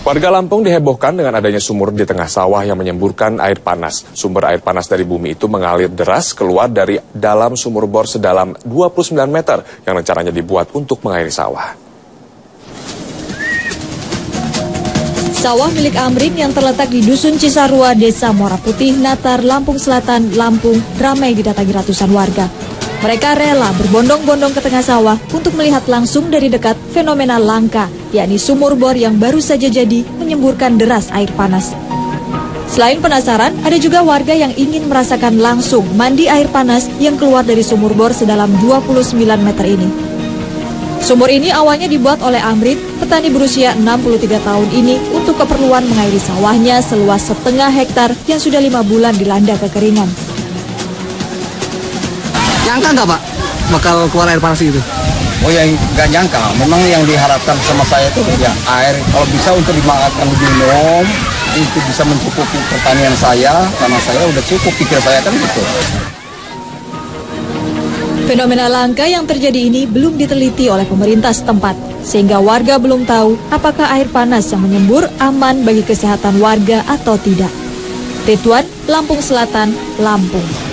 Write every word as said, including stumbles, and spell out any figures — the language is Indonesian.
Warga Lampung dihebohkan dengan adanya sumur di tengah sawah yang menyemburkan air panas. Sumber air panas dari bumi itu mengalir deras keluar dari dalam sumur bor sedalam dua puluh sembilan meter yang rencananya dibuat untuk mengairi sawah. Sawah milik Amrin yang terletak di Dusun Cisarua, Desa Muara Putih, Natar, Lampung Selatan, Lampung, ramai didatangi ratusan warga. Mereka rela berbondong-bondong ke tengah sawah untuk melihat langsung dari dekat fenomena langka, yakni sumur bor yang baru saja jadi menyemburkan deras air panas. Selain penasaran, ada juga warga yang ingin merasakan langsung mandi air panas yang keluar dari sumur bor sedalam dua puluh sembilan meter ini. Sumur ini awalnya dibuat oleh Amrin, petani berusia enam puluh tiga tahun ini, untuk keperluan mengairi sawahnya seluas setengah hektar yang sudah lima bulan dilanda kekeringan. Nyangka nggak Pak bakal keluar air panas itu? Oh ya, nggak nyangka. Memang yang diharapkan sama saya itu ya air, kalau bisa untuk dimakan minum, itu bisa mencukupi pertanian saya, karena saya udah cukup, pikir saya kan gitu. Fenomena langka yang terjadi ini belum diteliti oleh pemerintah setempat, sehingga warga belum tahu apakah air panas yang menyembur aman bagi kesehatan warga atau tidak. Ridwan, Lampung Selatan, Lampung.